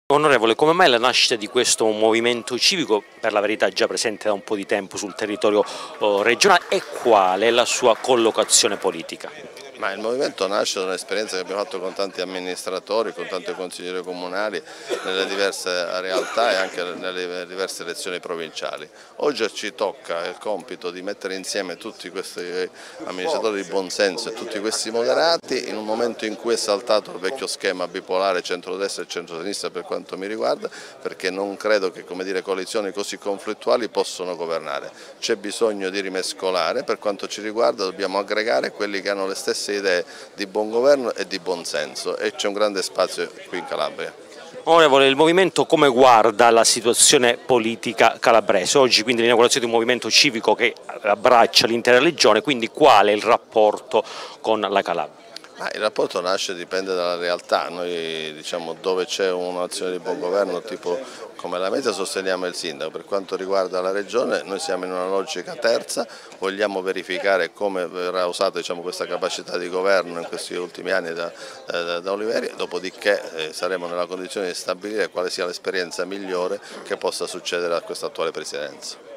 Onorevole, come mai la nascita di questo movimento civico, per la verità già presente da un po' di tempo sul territorio regionale, e quale è la sua collocazione politica? Ma il movimento nasce da un'esperienza che abbiamo fatto con tanti amministratori, con tanti consiglieri comunali nelle diverse realtà e anche nelle diverse elezioni provinciali. Oggi ci tocca il compito di mettere insieme tutti questi amministratori di buonsenso e tutti questi moderati in un momento in cui è saltato il vecchio schema bipolare centrodestra e centrosinistra per quanto mi riguarda, perché non credo che coalizioni così conflittuali possano governare. C'è bisogno di rimescolare, per quanto ci riguarda dobbiamo aggregare quelli che hanno le stesse idee di buon governo e di buon senso e c'è un grande spazio qui in Calabria. Onorevole, il movimento come guarda la situazione politica calabrese? Oggi quindi l'inaugurazione di un movimento civico che abbraccia l'intera regione, quindi qual è il rapporto con la Calabria? Il rapporto nasce, dipende dalla realtà, noi diciamo dove c'è un'azione di buon governo tipo come la Media sosteniamo il sindaco, per quanto riguarda la regione noi siamo in una logica terza, vogliamo verificare come verrà usata questa capacità di governo in questi ultimi anni da Oliveri, dopodiché saremo nella condizione di stabilire quale sia l'esperienza migliore che possa succedere a questa attuale presidenza.